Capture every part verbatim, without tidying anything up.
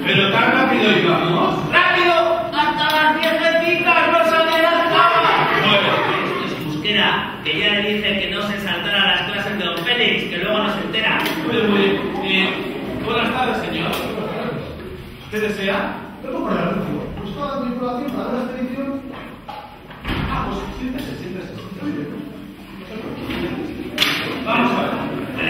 Pero tan rápido íbamos. ¡Rápido! ¡Hasta las viejecitas no salen las camas! Bueno, Esto es Busquera, que ya le dije que no se saltara las clases de don Félix, que luego no se entera. muy bien. Eh, buenas tardes, señor. ¿Qué desea? Vengo por el anuncio. Buscaba vinculación para una expedición. Ah, pues siéntese, siéntese. Vamos a ver.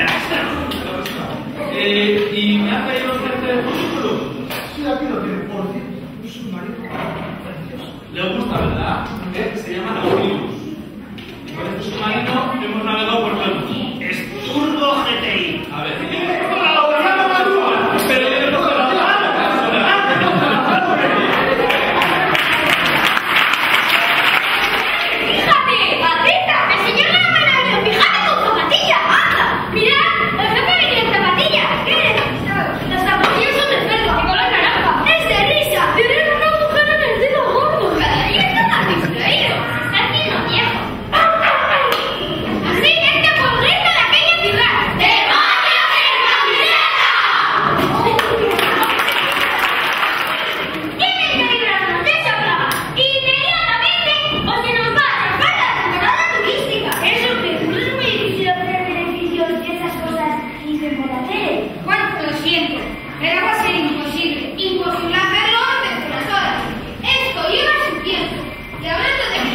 Eh, ¿Y me ha traído gente de currículum? Sí, aquí lo tiene, por cierto. Un submarino precioso. Le gusta, ¿verdad? Eh, se llama Nautilus. Con este submarino hemos navegado por todo el mundo. Es Turbo G T I. A ver, ¡la gobernaba Maduro! Pero yo no puedo hablar. ¡Fíjate! ¡Patricia! ¡El señor no me la veo! ¡Fíjate con zapatillas! ¡Anda! ¡Mirad! ¡El jefe viene en zapatillas! ¿Qué necesitas? Las zapatillas son de cerdo y color naranja. ¡Es de risa! ¡Tienen una mujer en el dedo gordo! ¡Y esto no has distraído! ¡Está haciendo viejo! ¡Así es que por el resto de aquella ciudad! ¡Demonios en camiseta! ¡Tienen que librarnos de esa plaga! ¡Inmediatamente! ¡O se nos va a atrapar la temporada turística! Eso que no es muy difícil obtener beneficios de esas cosas y se puede hacer. Bueno, lo siento, pero va a ser imposible. Imposible hacerlo antes de las horas. Esto lleva su tiempo. Y hablando de...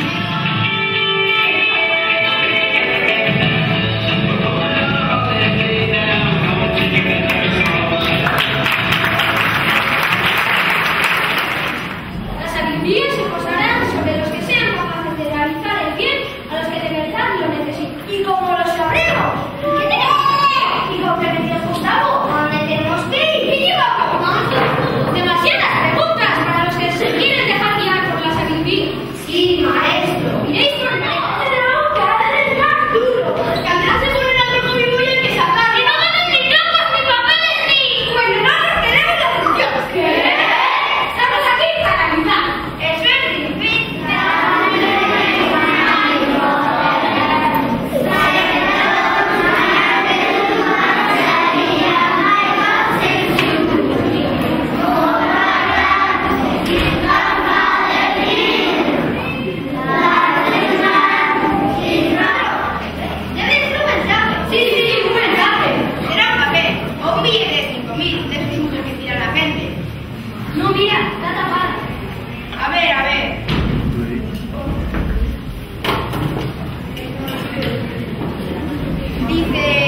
Las sabidurías se posarán sobre los que sean capaces de realizar el bien a los que de verdad lo necesitan. ¿Y cómo lo sabremos? ¿Qué tenemos? ¿Y con qué medios contamos? ¿Dónde tenemos que ir? ¿Y llevamos? Demasiadas preguntas para los que se quieren dejar guiar por la sabiduría. Sí, maestro. Iréis por el negocio de la boca, cada vez más duro. Caldrá se ponen al rojo vivo y hay que sacar. ¡Y no ganen ni troncos, ni papeles, ni... Bueno, no nos queremos la función. ¿Qué? Estamos aquí para ayudar. Eso es ¿Debes un mensaje? Sí, sí, sí, un mensaje. Será un papel o un billete de cinco mil, de esos muchos que tira la gente. No, mira, está tapado. A ver, a ver. Dice...